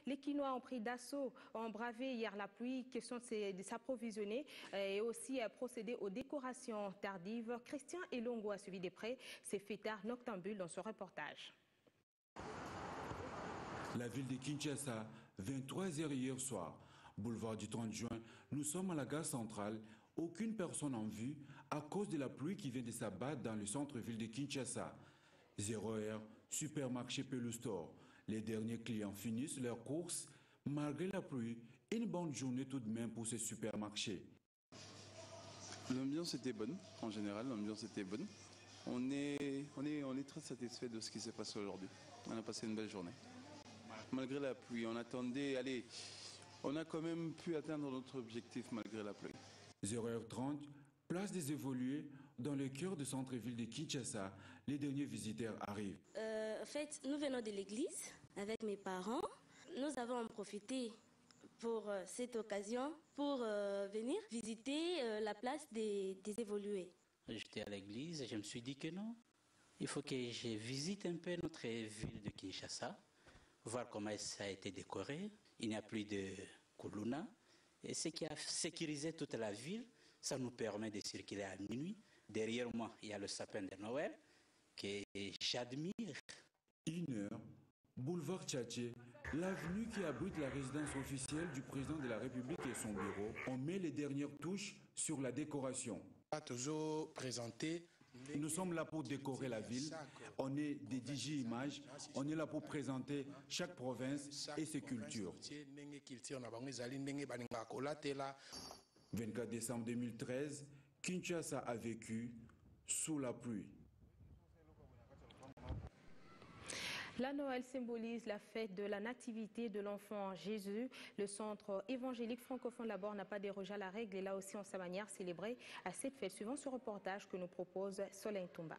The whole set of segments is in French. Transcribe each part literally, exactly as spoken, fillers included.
Les Quinois ont pris d'assaut, ont bravé hier la pluie, question de s'approvisionner et aussi procéder aux décorations tardives. Christian Elongo a suivi de près ces fêtards noctambules dans ce reportage. La ville de Kinshasa, vingt-trois heures hier soir. Boulevard du trente juin, nous sommes à la gare centrale. Aucune personne en vue à cause de la pluie qui vient de s'abattre dans le centre-ville de Kinshasa. Zéro heure, supermarché Pelou Store. Les derniers clients finissent leurs courses. Malgré la pluie, une bonne journée tout de même pour ces supermarchés. L'ambiance était bonne, en général, l'ambiance était bonne. On est, on est, on est très satisfait de ce qui s'est passé aujourd'hui. On a passé une belle journée. Malgré la pluie, on attendait, allez, on a quand même pu atteindre notre objectif malgré la pluie. zéro heure trente, place des évolués, dans le cœur du centre-ville de Kinshasa, les derniers visiteurs arrivent. Euh, en fait, nous venons de l'église avec mes parents. Nous avons profité pour euh, cette occasion pour euh, venir visiter euh, la place des, des évolués. J'étais à l'église et je me suis dit que non, il faut que je visite un peu notre ville de Kinshasa, voir comment ça a été décoré. Il n'y a plus de Kuluna. Et ce qui a sécurisé toute la ville, ça nous permet de circuler à minuit. Derrière moi, il y a le sapin de Noël que j'admire. Une heure, boulevard Tchatché, l'avenue qui abrite la résidence officielle du président de la République et son bureau. On met les dernières touches sur la décoration. Toujours présenté. Nous sommes là pour décorer la ville. On est des D J Images. On est là pour présenter chaque province et ses cultures. vingt-quatre décembre deux mille treize, Kinshasa a vécu sous la pluie. La Noël symbolise la fête de la nativité de l'enfant Jésus. Le centre évangélique francophone Laborde n'a pas dérogé à la règle et là aussi en sa manière célébré à cette fête. Suivant ce reportage que nous propose Solène Tomba.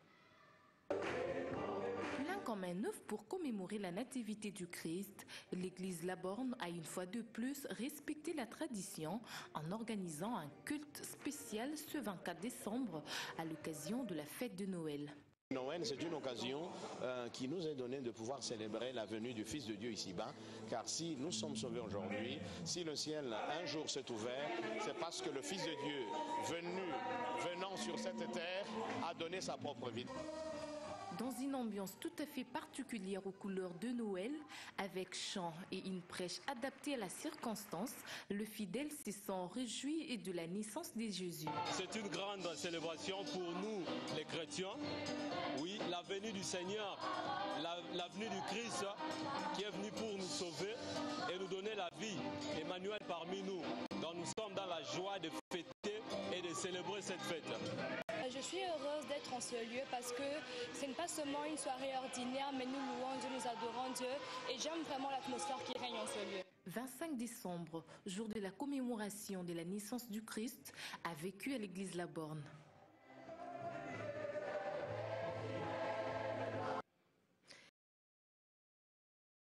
Plan commun neuf pour commémorer la nativité du Christ, l'église Laborde a une fois de plus respecté la tradition en organisant un culte spécial ce vingt-quatre décembre à l'occasion de la fête de Noël. Noël, c'est une occasion euh, qui nous est donnée de pouvoir célébrer la venue du Fils de Dieu ici-bas, car si nous sommes sauvés aujourd'hui, si le ciel un jour s'est ouvert, c'est parce que le Fils de Dieu, venu, venant sur cette terre, a donné sa propre vie. Dans une ambiance tout à fait particulière aux couleurs de Noël, avec chants et une prêche adaptée à la circonstance, le fidèle se sent réjoui de la naissance de Jésus. C'est une grande célébration pour nous, les chrétiens. Oui, la venue du Seigneur, la, la venue du Christ qui est venu pour nous sauver et nous donner la vie. Emmanuel parmi nous. Donc nous sommes dans la joie de fêter et de célébrer cette fête. Je suis heureuse d'être en ce lieu parce que ce n'est pas seulement une soirée ordinaire, mais nous louons Dieu, nous adorons Dieu et j'aime vraiment l'atmosphère qui règne en ce lieu. vingt-cinq décembre, jour de la commémoration de la naissance du Christ, a vécu à l'église Laborde.